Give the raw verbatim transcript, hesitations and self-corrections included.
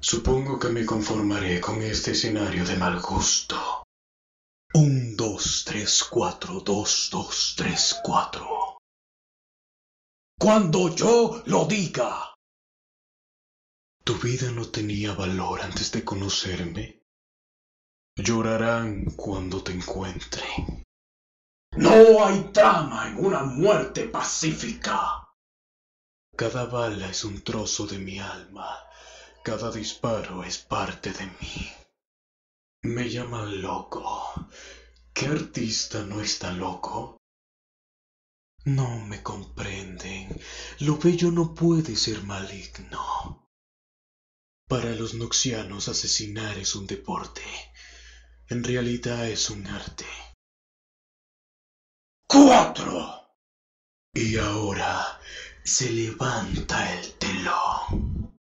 Supongo que me conformaré con este escenario de mal gusto. Un, dos, tres, cuatro, dos, dos, tres, cuatro. Cuando yo lo diga. ¿Tu vida no tenía valor antes de conocerme? Llorarán cuando te encuentren. No hay trama en una muerte pacífica. Cada bala es un trozo de mi alma. Cada disparo es parte de mí. Me llaman loco. ¿Qué artista no está loco? No me comprenden. Lo bello no puede ser maligno. Para los noxianos asesinar es un deporte. En realidad es un arte. ¡Cuatro! Y ahora se levanta el telón.